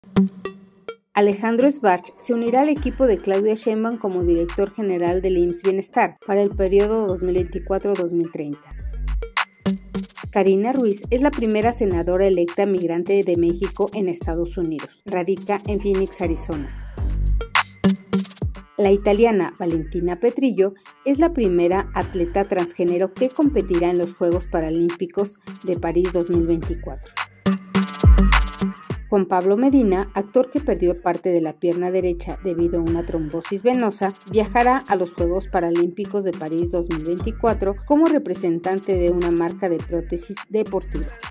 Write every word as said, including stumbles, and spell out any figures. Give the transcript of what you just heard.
Alejandro Sbarch se unirá al equipo de Claudia Sheinbaum como director general del I M S S Bienestar para el periodo dos mil veinticuatro a dos mil treinta. Karina Ruiz es la primera senadora electa migrante de México en Estados Unidos. Radica en Phoenix, Arizona. La italiana Valentina Petrillo es la primera atleta transgénero que competirá en los Juegos Paralímpicos de París dos mil veinticuatro. Juan Pablo Medina, actor que perdió parte de la pierna derecha debido a una trombosis venosa, viajará a los Juegos Paralímpicos de París dos mil veinticuatro como representante de una marca de prótesis deportiva.